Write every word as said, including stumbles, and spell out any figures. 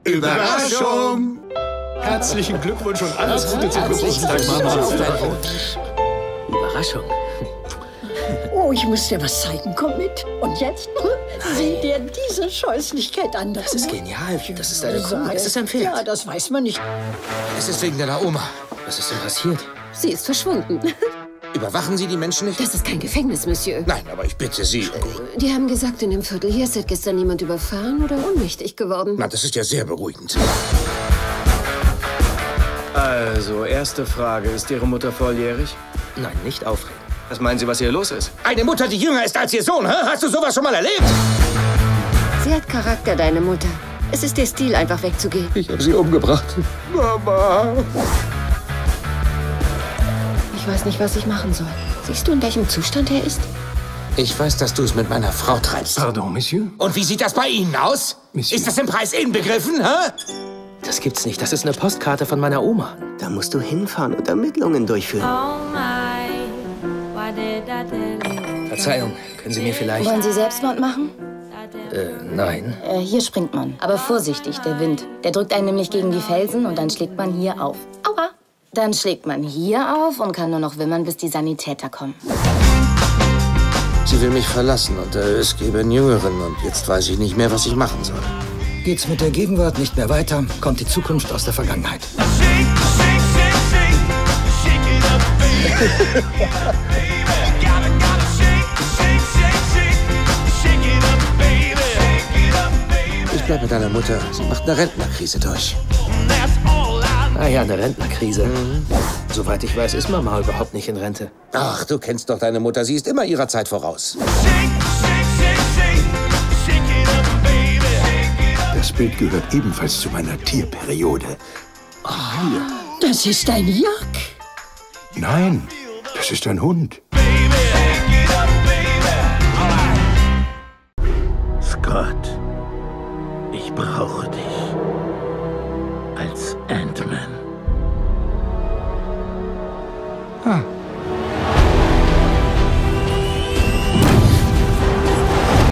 Überraschung! Herzlichen Glückwunsch und alles Gute zum Herzlichen Geburtstag, Mama. Glückwunsch. Überraschung. Oh, ich muss dir was zeigen. Komm mit. Und jetzt sieh dir diese Scheußlichkeit an. Das ist genial. Das ist eine Kuh. Ist das ein Pferd? Ja, das weiß man nicht. Es ist wegen deiner Oma. Was ist denn passiert? Sie ist verschwunden. Überwachen Sie die Menschen nicht? Das ist kein Gefängnis, Monsieur. Nein, aber ich bitte Sie. Die haben gesagt, in dem Viertel hier ist seit gestern niemand überfahren oder ohnmächtig geworden. Na, das ist ja sehr beruhigend. Also, erste Frage. Ist Ihre Mutter volljährig? Nein, nicht aufregen. Was meinen Sie, was hier los ist? Eine Mutter, die jünger ist als Ihr Sohn, hä? Hast du sowas schon mal erlebt? Sie hat Charakter, deine Mutter. Es ist der Stil, einfach wegzugehen. Ich habe sie umgebracht. Mama! Ich weiß nicht, was ich machen soll. Siehst du, in welchem Zustand er ist? Ich weiß, dass du es mit meiner Frau treibst. Pardon, Monsieur? Und wie sieht das bei Ihnen aus? Monsieur. Ist das im Preis inbegriffen, hä? Das gibt's nicht. Das ist eine Postkarte von meiner Oma. Da musst du hinfahren und Ermittlungen durchführen. Verzeihung, können Sie mir vielleicht... Wollen Sie Selbstmord machen? Äh, nein. Äh, hier springt man. Aber vorsichtig, der Wind. Der drückt einen nämlich gegen die Felsen und dann schlägt man hier auf. Aua! Dann schlägt man hier auf und kann nur noch wimmern, bis die Sanitäter kommen. Sie will mich verlassen und äh, es gäbe einen Jüngeren und jetzt weiß ich nicht mehr, was ich machen soll. Geht's mit der Gegenwart nicht mehr weiter, kommt die Zukunft aus der Vergangenheit. Ich bleib mit deiner Mutter. Sie macht eine Rentnerkrise durch. Ah ja, eine Rentnerkrise. Mhm. Soweit ich weiß, ist Mama überhaupt nicht in Rente. Ach, du kennst doch deine Mutter. Sie ist immer ihrer Zeit voraus. Das Bild gehört ebenfalls zu meiner Tierperiode. Oh, das ist ein Jack. Nein, das ist ein Hund. Scott, ich brauche dich als Ant-Man. Ah.